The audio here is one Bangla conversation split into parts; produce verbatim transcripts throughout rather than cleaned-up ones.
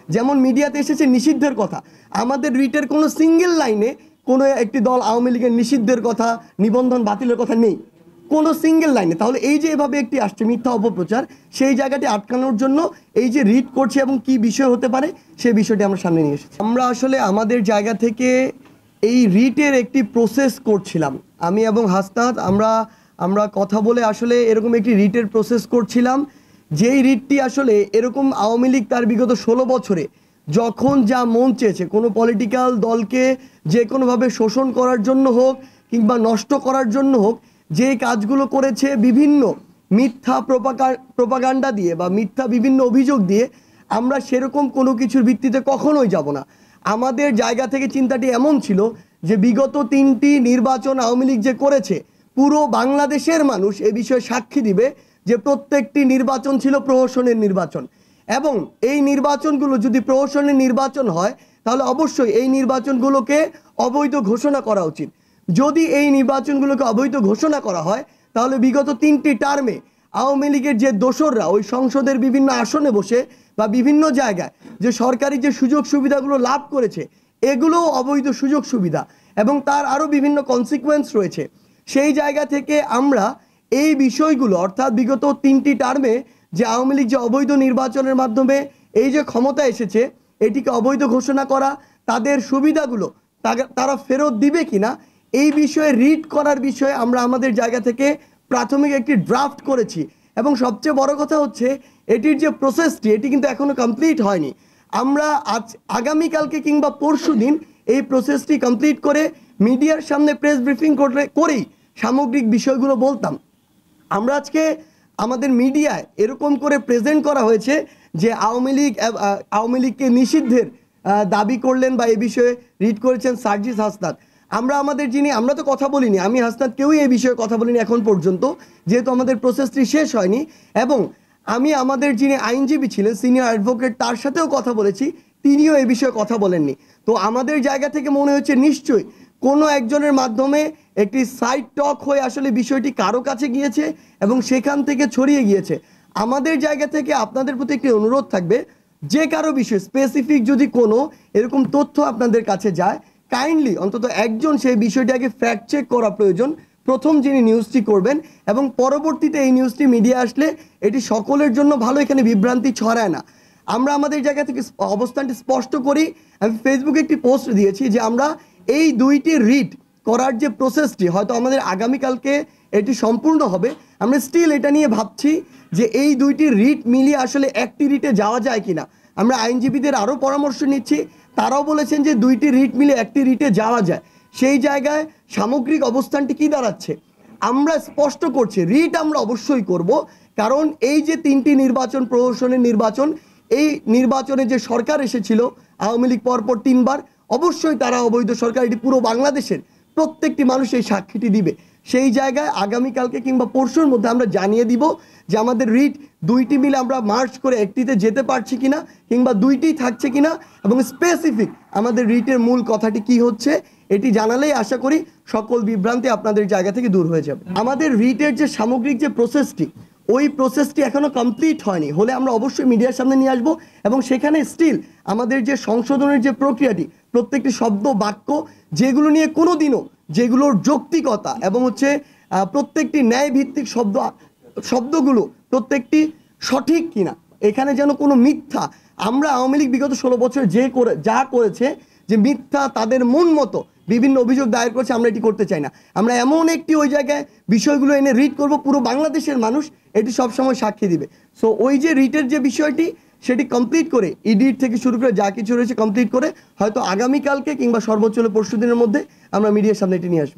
যেমন মিডিয়াতে এসেছে নিষিদ্ধের কথা, আমাদের রিটের কোনো সিঙ্গেল লাইনে কোনো একটি দল আওয়ামী লীগের নিষিদ্ধের কথা, নিবন্ধন বাতিলের কথা নেই কোনো সিঙ্গেল লাইনে। তাহলে এই যে এভাবে একটি আসছে মিথ্যা অপপ্রচার, সেই জায়গাটি আটকানোর জন্য এই যে রিট করছে এবং কি বিষয় হতে পারে সেই বিষয়টি আমরা সামনে নিয়ে এসেছি। আমরা আসলে আমাদের জায়গা থেকে এই রিটের একটি প্রসেস করছিলাম, আমি এবং হাসনাত আমরা আমরা কথা বলে আসলে এরকম একটি রিটের প্রসেস করছিলাম, যেই রিটটি আসলে এরকম আওয়ামী লীগ তার বিগত ষোলো বছরে যখন যা মন চেয়েছে কোনো পলিটিক্যাল দলকে যে কোনোভাবে শোষণ করার জন্য হোক কিংবা নষ্ট করার জন্য হোক, যে কাজগুলো করেছে বিভিন্ন মিথ্যা প্রপাকা প্রপাগান্ডা দিয়ে বা মিথ্যা বিভিন্ন অভিযোগ দিয়ে, আমরা সেরকম কোনো কিছুর ভিত্তিতে কখনোই যাব না। আমাদের জায়গা থেকে চিন্তাটি এমন ছিল যে বিগত তিনটি নির্বাচন আওয়ামী লীগ যে করেছে, পুরো বাংলাদেশের মানুষ এ বিষয়ে সাক্ষী দিবে যে প্রত্যেকটি নির্বাচন ছিল প্রহসনের নির্বাচন, এবং এই নির্বাচনগুলো যদি প্রহসনের নির্বাচন হয় তাহলে অবশ্যই এই নির্বাচনগুলোকে অবৈধ ঘোষণা করা উচিত। যদি এই নির্বাচনগুলোকে অবৈধ ঘোষণা করা হয় তাহলে বিগত তিনটি টার্মে আওয়ামী লীগের যে দোসররা ওই সংসদের বিভিন্ন আসনে বসে বা বিভিন্ন জায়গায় যে সরকারি যে সুযোগ সুবিধাগুলো লাভ করেছে, এগুলোও অবৈধ সুযোগ সুবিধা এবং তার আরও বিভিন্ন কনসিকুয়েন্স রয়েছে। সেই জায়গা থেকে আমরা এই বিষয়গুলো অর্থাৎ বিগত তিনটি টার্মে যে আওয়ামী লীগ যে অবৈধ নির্বাচনের মাধ্যমে এই যে ক্ষমতা এসেছে, এটিকে অবৈধ ঘোষণা করা, তাদের সুবিধাগুলো তারা ফেরত দিবে কিনা এই বিষয়ে রিড করার বিষয়ে আমরা আমাদের জায়গা থেকে প্রাথমিক একটি ড্রাফট করেছি। এবং সবচেয়ে বড় কথা হচ্ছে এটির যে প্রসেসটি, এটি কিন্তু এখনও কমপ্লিট হয়নি। আমরা আজ আগামীকালকে কিংবা পরশু দিন এই প্রসেসটি কমপ্লিট করে মিডিয়ার সামনে প্রেস ব্রিফিং করে করেই সামগ্রিক বিষয়গুলো বলতাম। আমরা আজকে আমাদের মিডিয়ায় এরকম করে প্রেজেন্ট করা হয়েছে যে আওয়ামী লীগ আওয়ামী লীগকে নিষিদ্ধের দাবি করলেন বা এ বিষয়ে রিড করেছেন সার্জিস হাসনাত। আমরা আমাদের যিনি আমরা তো কথা বলিনি, আমি হাসনাত কেউই এই বিষয়ে কথা বলিনি এখন পর্যন্ত, যেহেতু আমাদের প্রসেসটি শেষ হয়নি। এবং আমি আমাদের যিনি আইনজীবী ছিলেন সিনিয়র অ্যাডভোকেট তার সাথেও কথা বলেছি, তিনিও এই বিষয়ে কথা বলেননি। তো আমাদের জায়গা থেকে মনে হচ্ছে নিশ্চয়ই কোনো একজনের মাধ্যমে একটি সাইড টক হয়ে আসলে বিষয়টি কারো কাছে গিয়েছে এবং সেখান থেকে ছড়িয়ে গিয়েছে। আমাদের জায়গা থেকে আপনাদের প্রতি একটি অনুরোধ থাকবে, যে কারো বিষয়ে স্পেসিফিক যদি কোনো এরকম তথ্য আপনাদের কাছে যায়, কাইন্ডলি অন্তত একজন সেই বিষয়টি আগে ফ্যাক্ট চেক করা প্রয়োজন, প্রথম যিনি নিউজটি করবেন, এবং পরবর্তীতে এই নিউজটি মিডিয়া আসলে এটি সকলের জন্য ভালো, এখানে বিভ্রান্তি ছড়ায় না। আমরা আমাদের জায়গা থেকে অবস্থানটি স্পষ্ট করি। আমি ফেসবুকে একটি পোস্ট দিয়েছি যে আমরা এই দুইটি রিট করার যে প্রসেসটি হয়তো আমাদের আগামীকালকে এটি সম্পূর্ণ হবে, আমরা স্টিল এটা নিয়ে ভাবছি যে এই দুইটি রিট মিলিয়ে আসলে একটি রিটে যাওয়া যায় কিনা। আমরা আইনজীবীদের আরও পরামর্শ নিচ্ছি, তারাও বলেছেন যে দুইটি রিট মিলে একটি রিটে যাওয়া যায়। সেই জায়গায় সামগ্রিক অবস্থানটি কী দাঁড়াচ্ছে, আমরা স্পষ্ট করছি রিট আমরা অবশ্যই করব, কারণ এই যে তিনটি নির্বাচন প্রহসনের নির্বাচন, এই নির্বাচনে যে সরকার এসেছিল আওয়ামী লীগ পরপর তিনবার, অবশ্যই তারা অবৈধ সরকার, এটি পুরো বাংলাদেশের প্রত্যেকটি মানুষ এই সাক্ষীটি দিবে। সেই জায়গায় আগামীকালকে কিংবা পরশুর মধ্যে আমরা জানিয়ে দিব যে আমাদের রিট দুইটি মিলে আমরা মার্চ করে একটিতে যেতে পারছি কিনা কিংবা দুইটি থাকছে কিনা, এবং স্পেসিফিক আমাদের রিটের মূল কথাটি কি হচ্ছে এটি জানালেই আশা করি সকল বিভ্রান্তি আপনাদের জায়গা থেকে দূর হয়ে যাবে। আমাদের রিটের যে সামগ্রিক যে প্রসেসটি, ওই প্রসেসটি এখনও কমপ্লিট হয়নি, হলে আমরা অবশ্যই মিডিয়ার সামনে নিয়ে আসবো এবং সেখানে স্টিল আমাদের যে সংশোধনের যে প্রক্রিয়াটি, প্রত্যেকটি শব্দ বাক্য যেগুলো নিয়ে কোনো দিনও যেগুলোর যৌক্তিকতা এবং হচ্ছে প্রত্যেকটি ন্যায়ভিত্তিক শব্দ শব্দগুলো প্রত্যেকটি সঠিক কিনা, এখানে যেন কোনো মিথ্যা, আমরা আওয়ামী লীগ বিগত ষোলো বছর যে করে যা করেছে যে মিথ্যা তাদের মন মতো বিভিন্ন অভিযোগ দায়ের করেছে, আমরা এটি করতে চাই না। আমরা এমন একটি ওই জায়গায় বিষয়গুলো এনে রিড করব, পুরো বাংলাদেশের মানুষ এটি সবসময় সাক্ষী দিবে। সো ওই যে রিটের যে বিষয়টি সেটি কমপ্লিট করে ইডিট থেকে শুরু করে যা কিছু রয়েছে কমপ্লিট করে হয়তো আগামীকালকে কিংবা সর্বোচ্চ হলে পরশু দিনের মধ্যে আমরা মিডিয়ার সামনে এটি নিয়ে আসবো।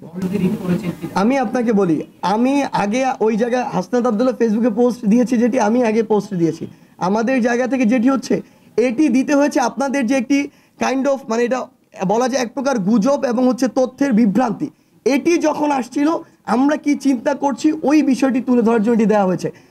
আমি আপনাকে বলি, আমি আগে ওই জায়গায় হাসনাত আব্দুল্লাহ ফেসবুকে পোস্ট দিয়েছি, যেটি আমি আগে পোস্ট দিয়েছি। আমাদের জায়গা থেকে যেটি হচ্ছে এটি দিতে হয়েছে আপনাদের যে একটি কাইন্ড অফ মানে এটা বলা যায় এক প্রকার গুজব এবং হচ্ছে তথ্যের বিভ্রান্তি, এটি যখন আসছিল আমরা কি চিন্তা করছি ওই বিষয়টি তুলে ধরার জন্য এটি দেওয়া হয়েছে।